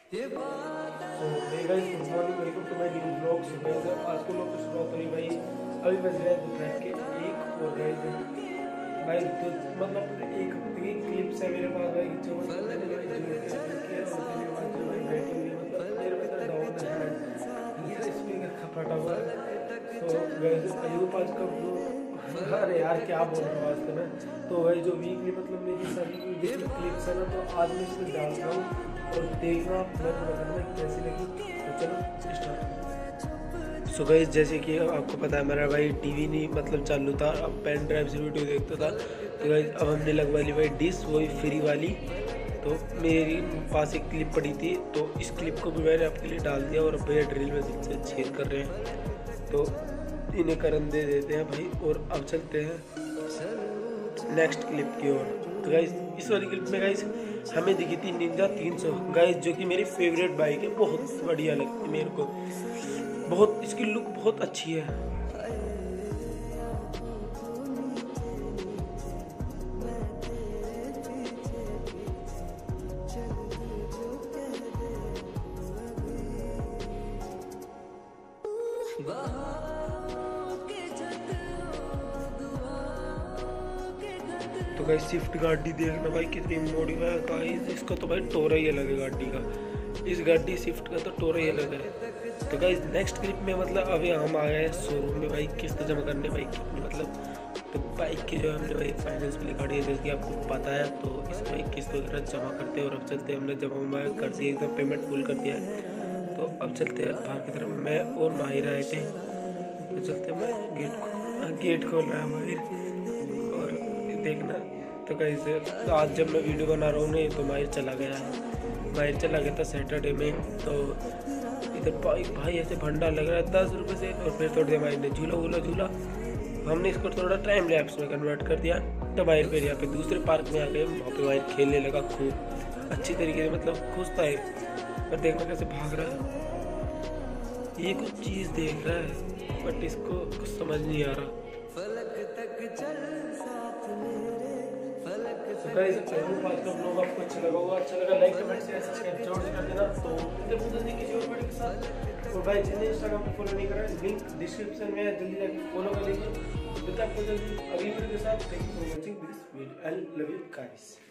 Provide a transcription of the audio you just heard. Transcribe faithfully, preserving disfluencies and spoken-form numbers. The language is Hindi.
तो मेरे guys good morning, welcome to my new blog. सुबह से आज के ब्लॉग की शुरुआत हुई भाई, अभी बज रहे हैं दोपहर के एक। और गाइस भाई तो मतलब एक हफ्ते की क्लिप्स है मेरे पास भाई, जो मैंने भाई जो किया और मेरे पास जो भाई बैठी हुई मतलब मेरे पास डाउन है, ये स्पीकर का फटा हुआ है। तो गाइस अयूब आज का ब्लॉग, अरे यार क्या बोल रहा हूँ आज तो मैं। तो भाई जो वीकली मतलब मेरी सारी बेसिक क्लिप्स है ना, तो आज मैं इसमें डाल रहा हूँ और देखना मैं तो बताना कैसी लगी। तो चलो स्टार्ट। सो गाइस जैसे कि आपको पता है मेरा भाई टीवी नहीं मतलब चालू था, अब पेन ड्राइव से वीडियो देखता था। तो गाइस अब हमने लगवा ली भाई डिश, वही फ्री वाली। तो मेरी पास एक क्लिप पड़ी थी, तो इस क्लिप को भी मैंने आपके लिए डाल दिया और भैया ड्रिल मशीन से छेद कर रहे हैं, तो इन्हें करन दे देते हैं भाई। और अब चलते हैं नेक्स्ट क्लिप की ओर। तो गाइस इस वाली क्लिप में गाइस हमें दिखी थी निंजा तीन सौ गाइस, जो कि मेरी फेवरेट बाइक है, बहुत बढ़िया लगती है मेरे को, बहुत इसकी लुक बहुत अच्छी है। तो गाइस स्विफ्ट गाड़ी देखना भाई कितनी मॉडिफाई है गाइस, इसका तो भाई टोरा ही अलग है गाड़ी का, इस गाड़ी स्विफ्ट का तो टोरा ही अलग है। तो गाइस नेक्स्ट क्लिप में मतलब अभी हम आ गए शोरूम में भाई किस्त जमा करने बाइक की, मतलब तो बाइक की जो हमने भाई फाइनेंस वाली गाड़ी है जैसे कि आपको पता है, तो इस बाइक किस्त वगैरह जमा करते हैं। और अब चलते हैं, हमने जमा वमा कर दिया, एकदम पेमेंट फुल कर दिया है। तो अब चलते हैं बाहर की तरफ, मैं और माहिर आए थे, तो चलते मैं गेट को गेट खोल रहा है माहिर और देखना। तो कैसे तो आज जब मैं वीडियो बना रहा हूँ नहीं, तो माहिर चला गया है, माहिर चला गया था सैटरडे में। तो इधर भाई भाई ऐसे भंडा लग रहा है दस रुपये से, और फिर थोड़ी देर माहिर ने झूला वूला झूला, हमने इसको थोड़ा टाइम लैप्स में कन्वर्ट कर दिया। तो माहिर फिर यहाँ पे दूसरे पार्क में आ गए, वहाँ पे माहिर खेलने लगा खूब अच्छी तरीके से, मतलब खुश था एक। और देखना कैसे भाग रहा है, ये कुछ चीज़ देख रहा है बट इसको कुछ समझ नहीं आ रहा। तो गाइस आई होप आज का व्लॉग आपको अच्छा लगा होगा, अच्छा लगा लाइक कमेंट शेयर सब्सक्राइब जरूर से कर देना। तो फिर मुझे किसी और वीडियो के साथ, और भाई जिन्हें इंस्टाग्राम पे फॉलो नहीं करा लिंक डिस्क्रिप्शन में है, जल्दी जाके फॉलो कर लीजिए। मिलते हैं आपको जल्दी अगली वीडियो के साथ। Thank you for watching this video, I love you guys.